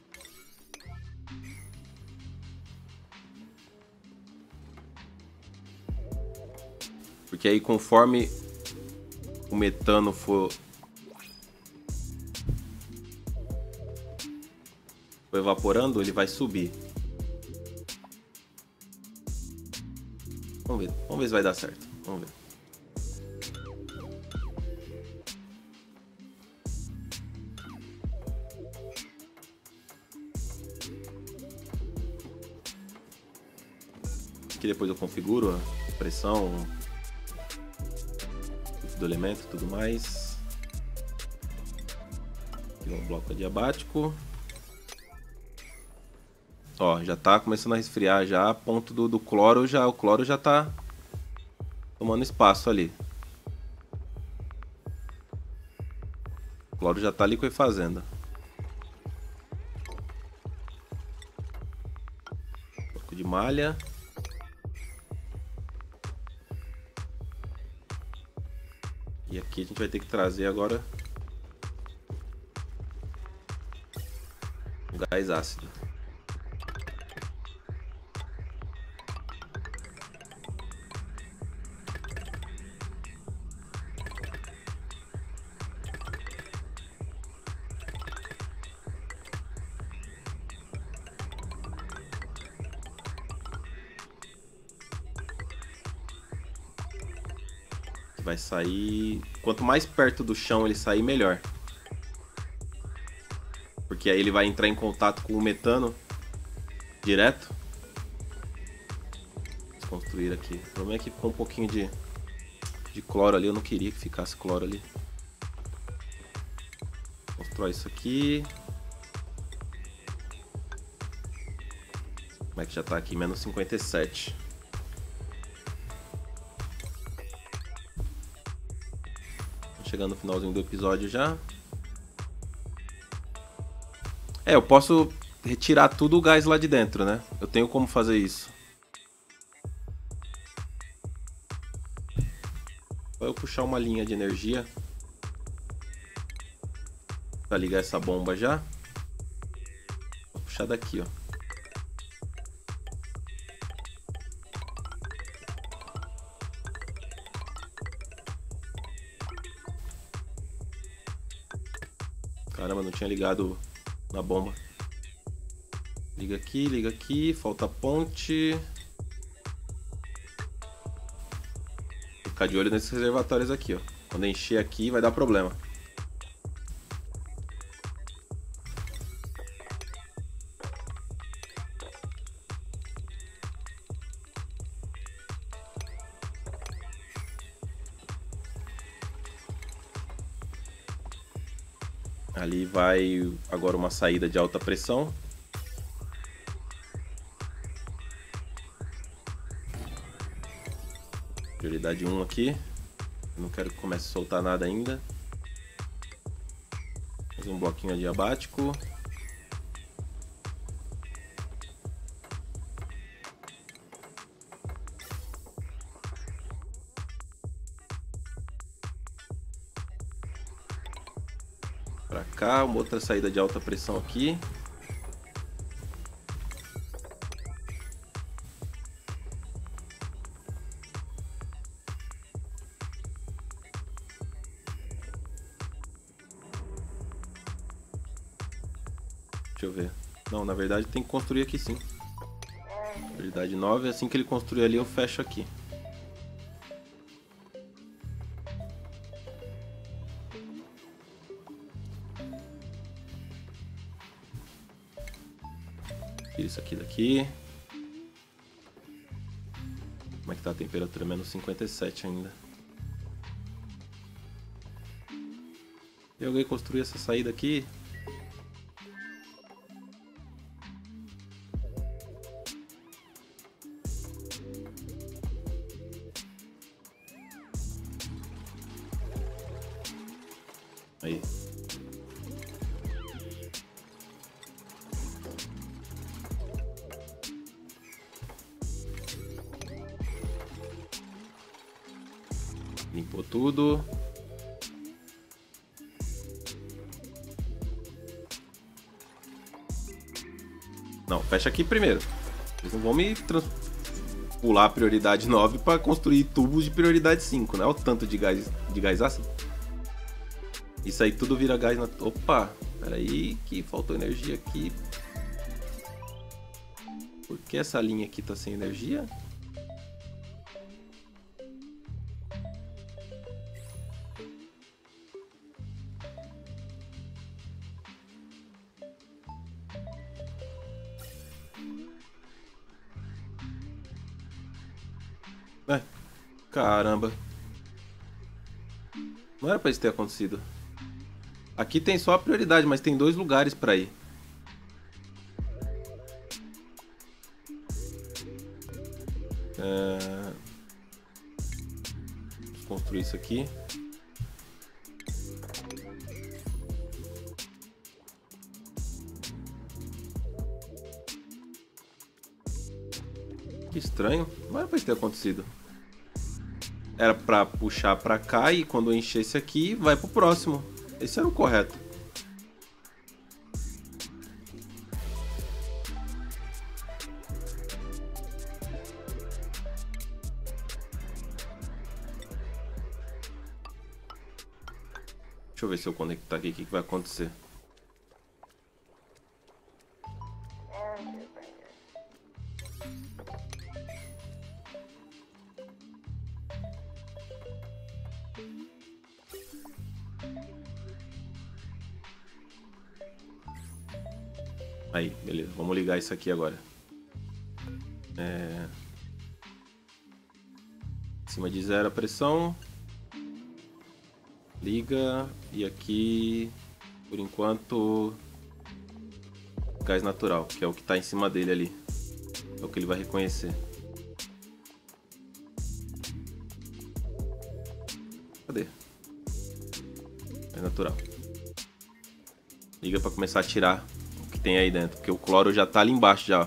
Porque aí conforme o metano for, for evaporando, ele vai subir. Vamos ver, vamos ver se vai dar certo. Vamos ver. Aqui depois eu configuro a pressão do elemento e tudo mais. Aqui um bloco adiabático. Ó, já tá começando a resfriar já, a ponto do, do cloro já, o cloro já tá tomando espaço ali. O cloro já tá liquefazendo. Um pouco de malha. E aqui a gente vai ter que trazer agora um gás ácido. Vai sair... Quanto mais perto do chão ele sair, melhor. Porque aí ele vai entrar em contato com o metano direto. Vamos construir aqui. O problema é que ficou um pouquinho de, de cloro ali. Eu não queria que ficasse cloro ali. Constrói isso aqui. Como é que já tá aqui? menos cinquenta e sete. Chegando no finalzinho do episódio já. É, eu posso retirar tudo o gás lá de dentro, né? Eu tenho como fazer isso. Só eu puxar uma linha de energia para ligar essa bomba já. Vou puxar daqui, ó. Caramba, não tinha ligado na bomba. Liga aqui, liga aqui, falta a ponte. Vou ficar de olho nesses reservatórios aqui, ó. Quando encher aqui vai dar problema. Ali vai agora uma saída de alta pressão. Prioridade um aqui. Eu não quero que comece a soltar nada ainda. Mais um bloquinho adiabático. Pra cá, uma outra saída de alta pressão aqui. Deixa eu ver. Não, na verdade tem que construir aqui sim. Prioridade nove, assim que ele construir ali eu fecho aqui. Tira isso aqui daqui. Como é que tá a temperatura? menos cinquenta e sete ainda. E alguém construir essa saída aqui? Aí. Limpou tudo. fecha aqui primeiro. Vocês não vão me trans... pular a prioridade nove pra construir tubos de prioridade cinco, né? Olha o tanto de gás, de gás ácido. Isso aí tudo vira gás na... Opa, peraí que faltou energia aqui. Por que essa linha aqui tá sem energia? É, caramba. Não era pra isso ter acontecido. Aqui tem só a prioridade, mas tem dois lugares pra ir. É... Vou construir isso aqui. Que estranho. Não era pra isso ter acontecido. Era pra puxar pra cá e quando encher esse aqui, vai pro próximo. Esse era o correto. Deixa eu ver se eu conectar aqui, o que, que vai acontecer. Aí, beleza. Vamos ligar isso aqui agora. É... Acima de zero a pressão. Liga. E aqui, por enquanto, gás natural, que é o que está em cima dele ali. É o que ele vai reconhecer. Cadê? Gás natural. Liga para começar a tirar o que tem aí dentro, porque o cloro já tá ali embaixo já.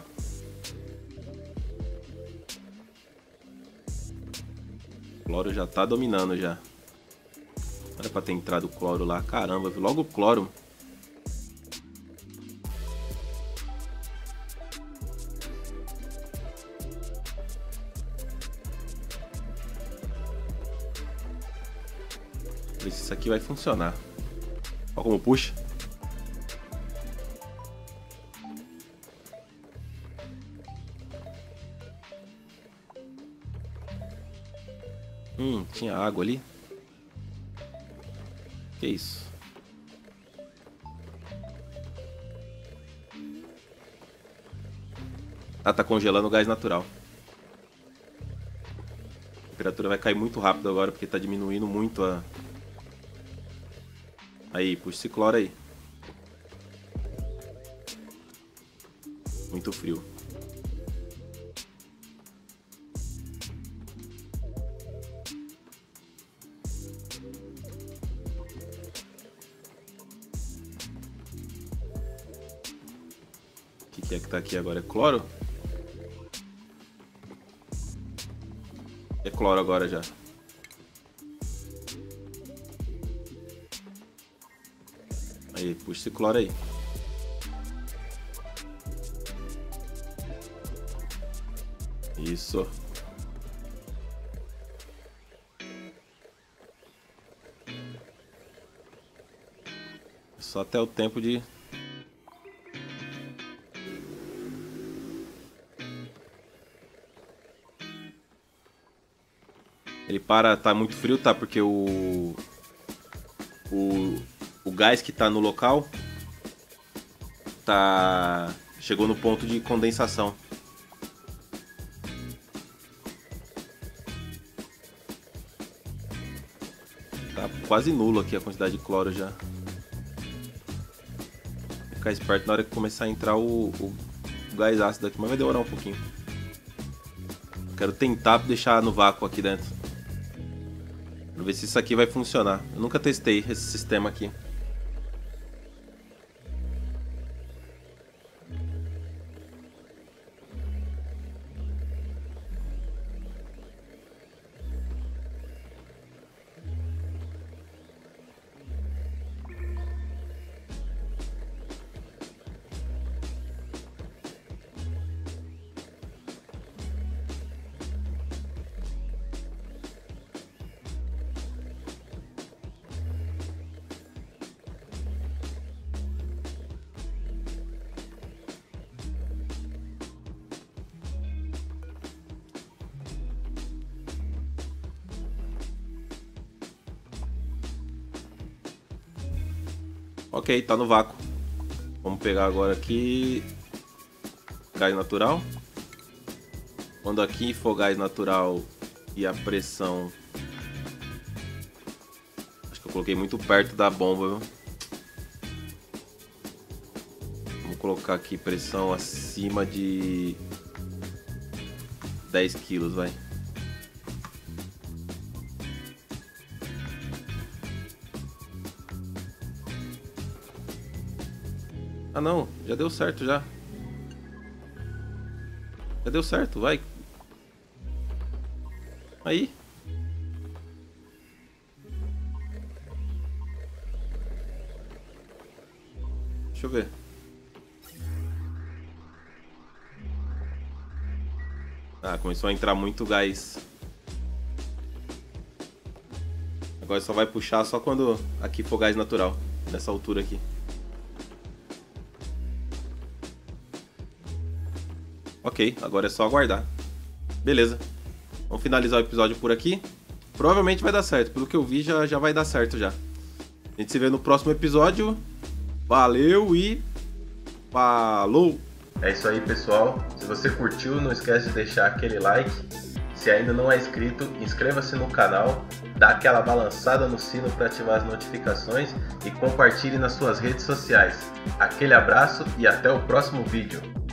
O cloro já tá dominando já. Era pra ter entrado o cloro lá. Caramba, logo o cloro. Ver se isso aqui vai funcionar. Olha como puxa. Hum, tinha água ali. Que isso? Ah, tá congelando o gás natural. A temperatura vai cair muito rápido agora porque tá diminuindo muito a... Aí, puxa esse cloro aí. Muito frio. O que é que tá aqui agora? É cloro? É cloro agora já. Aí, puxa esse cloro aí. Isso. Só até o tempo de... Ele para, tá muito frio, tá? Porque o... O, o gás que tá no local tá... Chegou no ponto de condensação. Tá quase nulo aqui a quantidade de cloro já. Vou ficar esperto na hora que começar a entrar o, o, o gás ácido aqui, mas vai demorar um pouquinho. Quero tentar deixar no vácuo aqui dentro. Pra ver se isso aqui vai funcionar. Eu nunca testei esse sistema aqui. Ok, tá no vácuo. Vamos pegar agora aqui gás natural. Quando aqui for gás natural e a pressão... Acho que eu coloquei muito perto da bomba, viu? Vamos colocar aqui pressão acima de dez quilos, vai. Ah não, já deu certo já. Já deu certo, vai. Aí. Deixa eu ver. Ah, começou a entrar muito gás. Agora só vai puxar só quando aqui for gás natural. Nessa altura aqui. Ok, agora é só aguardar. Beleza. Vamos finalizar o episódio por aqui. Provavelmente vai dar certo. Pelo que eu vi, já, já vai dar certo já. A gente se vê no próximo episódio. Valeu e... falou! É isso aí, pessoal. Se você curtiu, não esquece de deixar aquele like. Se ainda não é inscrito, inscreva-se no canal. Dá aquela balançada no sino para ativar as notificações. E compartilhe nas suas redes sociais. Aquele abraço e até o próximo vídeo.